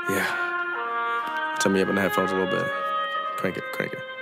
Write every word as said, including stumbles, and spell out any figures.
Yeah. Turn me up in the headphones a little bit. Crank it, crank it.